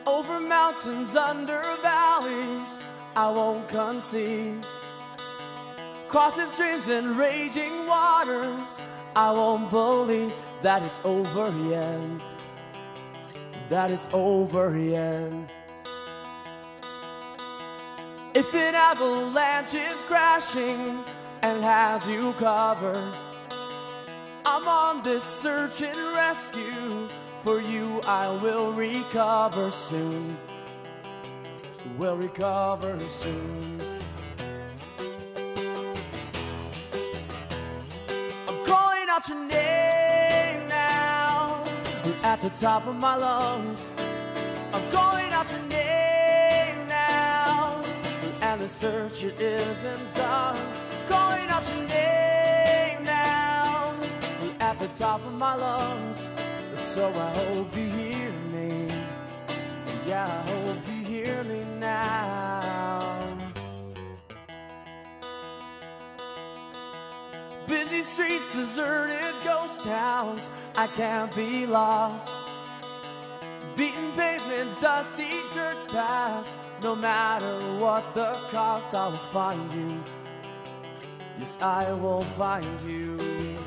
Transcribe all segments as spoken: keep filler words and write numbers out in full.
Over mountains, under valleys, I won't concede. Crossing streams and raging waters, I won't believe that it's over yet, that it's over yet. If an avalanche is crashing and has you covered, I'm on this search and rescue. For you I will recover soon, will recover soon. I'm calling out your name now, at the top of my lungs. I'm calling out your name now, and the search it isn't done. Calling out your name now, at the top of my lungs. So I hope you hear me, yeah, I hope you hear me now. Busy streets, deserted ghost towns, I can't be lost. Beaten pavement, dusty dirt paths, no matter what the cost, I will find you. Yes, I will find you.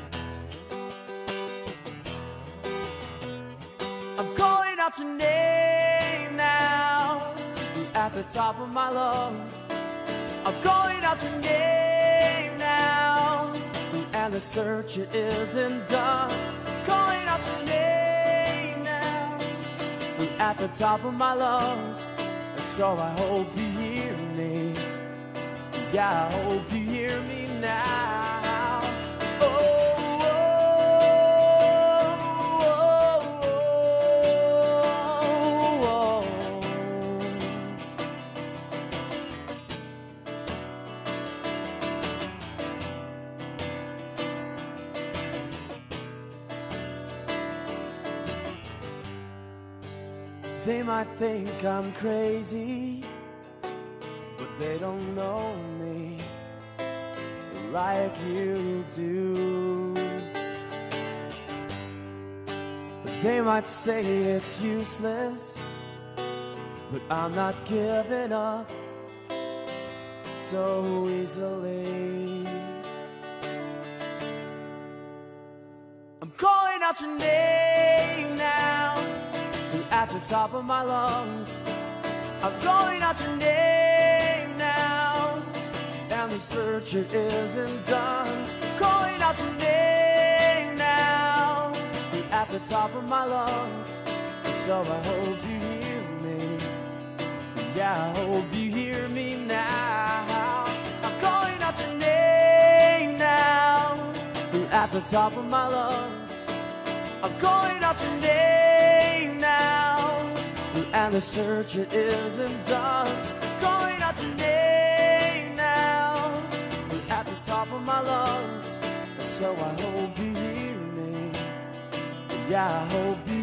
I'm calling out your name now, at the top of my lungs. I'm calling out your name now, and the search it isn't done. Calling out your name now, at the top of my lungs. And so I hope you hear me, yeah, I hope you hear me now. Oh. They might think I'm crazy, but they don't know me like you do. They might say it's useless, but I'm not giving up so easily. I'm calling out your name now, at the top of my lungs. I'm calling out your name now, and the search it isn't done. Calling out your name now, at the top of my lungs. And so I hope you hear me, yeah, I hope you hear me now. I'm calling out your name now, at the top of my lungs. I'm calling out your name now, and the search it isn't done. Calling out your name now, at the top of my lungs. So I hope you hear me, yeah, I hope you